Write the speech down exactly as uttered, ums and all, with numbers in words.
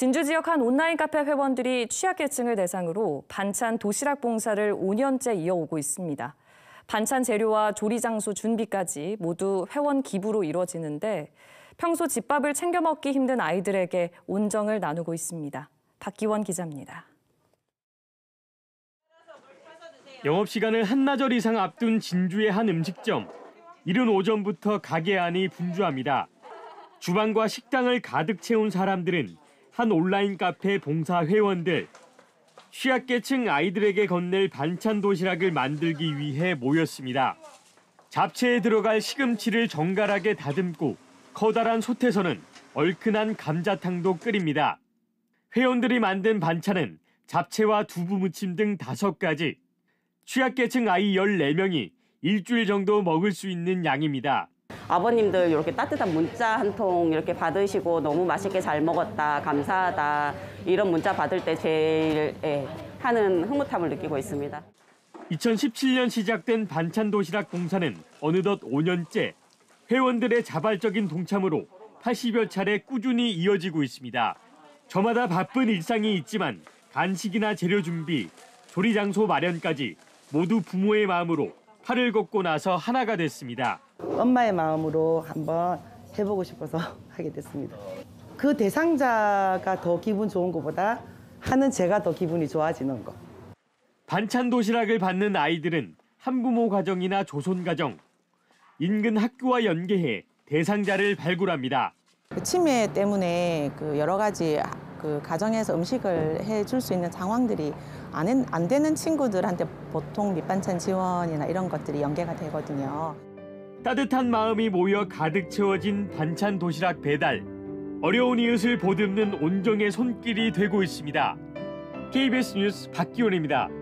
진주 지역 한 온라인 카페 회원들이 취약계층을 대상으로 반찬 도시락 봉사를 오 년째 이어오고 있습니다. 반찬 재료와 조리 장소 준비까지 모두 회원 기부로 이루어지는데 평소 집밥을 챙겨 먹기 힘든 아이들에게 온정을 나누고 있습니다. 박기원 기자입니다. 영업시간을 한나절 이상 앞둔 진주의 한 음식점. 이른 오전부터 가게 안이 분주합니다. 주방과 식당을 가득 채운 사람들은 한 온라인 카페 봉사 회원들. 취약계층 아이들에게 건넬 반찬 도시락을 만들기 위해 모였습니다. 잡채에 들어갈 시금치를 정갈하게 다듬고 커다란 솥에서는 얼큰한 감자탕도 끓입니다. 회원들이 만든 반찬은 잡채와 두부 무침 등 다섯 가지. 취약계층 아이 열네 명이 일주일 정도 먹을 수 있는 양입니다. 아버님들 이렇게 따뜻한 문자 한 통 이렇게 받으시고 너무 맛있게 잘 먹었다, 감사하다 이런 문자 받을 때 제일 예, 하는 흐뭇함을 느끼고 있습니다. 이천십칠 년 시작된 반찬 도시락 봉사는 어느덧 오 년째. 회원들의 자발적인 동참으로 팔십여 차례 꾸준히 이어지고 있습니다. 저마다 바쁜 일상이 있지만 간식이나 재료 준비, 조리 장소 마련까지 모두 부모의 마음으로 팔을 걷고 나서 하나가 됐습니다. 엄마의 마음으로 한번 해보고 싶어서 하게 됐습니다. 그 대상자가 더 기분 좋은 것보다 하는 제가 더 기분이 좋아지는 거. 반찬 도시락을 받는 아이들은 한부모 가정이나 조손 가정, 인근 학교와 연계해 대상자를 발굴합니다. 치매 때문에 그 여러 가지 그 가정에서 음식을 해줄 수 있는 상황들이 안, 안 되는 친구들한테 보통 밑반찬 지원이나 이런 것들이 연계가 되거든요. 따뜻한 마음이 모여 가득 채워진 반찬 도시락 배달. 어려운 이웃을 보듬는 온정의 손길이 되고 있습니다. 케이비에스 뉴스 박기원입니다.